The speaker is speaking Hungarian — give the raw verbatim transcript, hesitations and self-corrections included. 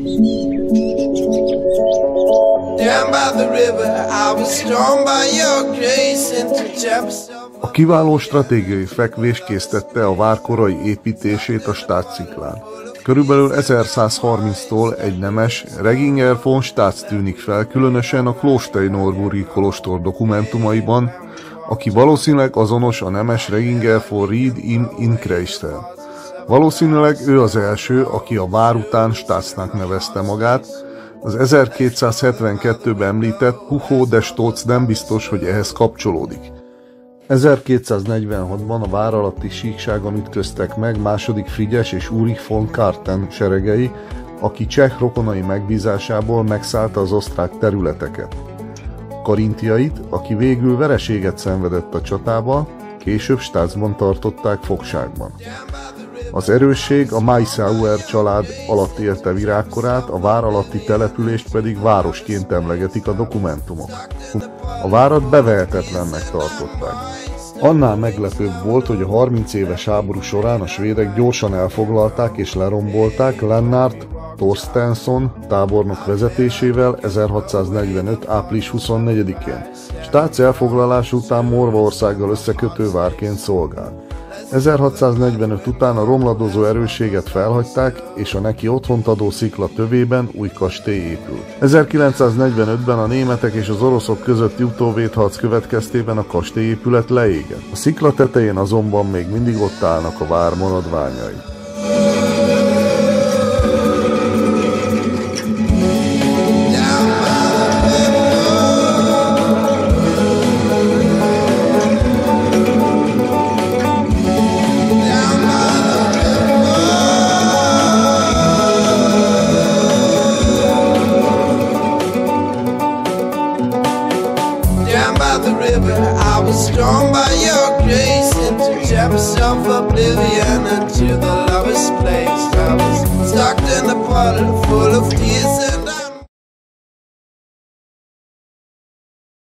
A kiváló stratégiai fekvés késztette a vár korai építését a Staatsziklán. Körülbelül ezerszázharminctól egy nemes Reginger von Staats tűnik fel, különösen a Klosterneuburgi kolostor dokumentumaiban, aki valószínűleg azonos a nemes Reginger von Ried im Innkreistel. Valószínűleg ő az első, aki a vár után Staatsnak nevezte magát. Az ezerkétszázhetvenkettőben említett Hugo de Stolz nem biztos, hogy ehhez kapcsolódik. ezerkétszáznegyvenhatban a vár alatti síkságon ütköztek meg második Frigyes és Ulrich von Karten seregei, aki cseh rokonai megbízásából megszállta az osztrák területeket. Karintiait, aki végül vereséget szenvedett a csatában, később Staatsban tartották fogságban. Az erősség a Maysauer család alatt élte virágkorát, a vár alatti települést pedig városként emlegetik a dokumentumok. A várat bevehetetlennek tartották. Annál meglepőbb volt, hogy a harminc éves háború során a svédek gyorsan elfoglalták és lerombolták Lennart Torstensson tábornok vezetésével ezerhatszáznegyvenöt április huszonnegyedikén. Staats elfoglalása után Morvaországgal összekötő várként szolgált. ezerhatszáznegyvenöt után a romladozó erősséget felhagyták, és a neki otthont adó szikla tövében új kastély épült. ezerkilencszáznegyvenötben a németek és az oroszok közötti utóvédharc következtében a kastélyépület leégett. A szikla tetején azonban még mindig ott állnak a vár maradványai. Strong by your grace into depths of oblivion, into the lowest place. I was stuck in a puddle full of tears.